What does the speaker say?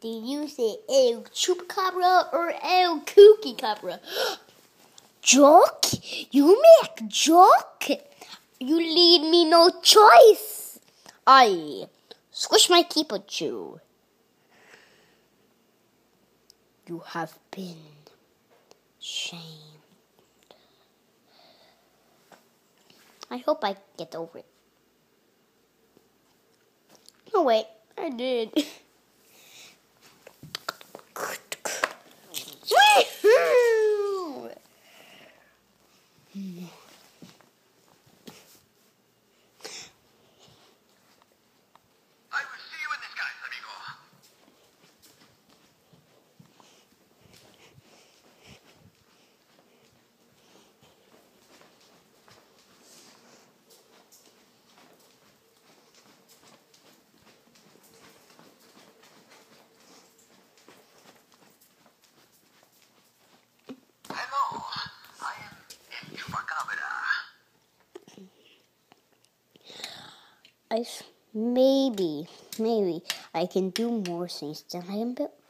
Did you say El Chupacabra or El Cookie Cabra? Joke? You make joke? You leave me no choice. I squish my Pikachu. You have been shamed. I hope I get over it. Oh wait, I did. Hello, I am Chupacabra. Maybe I can do more things than I am built.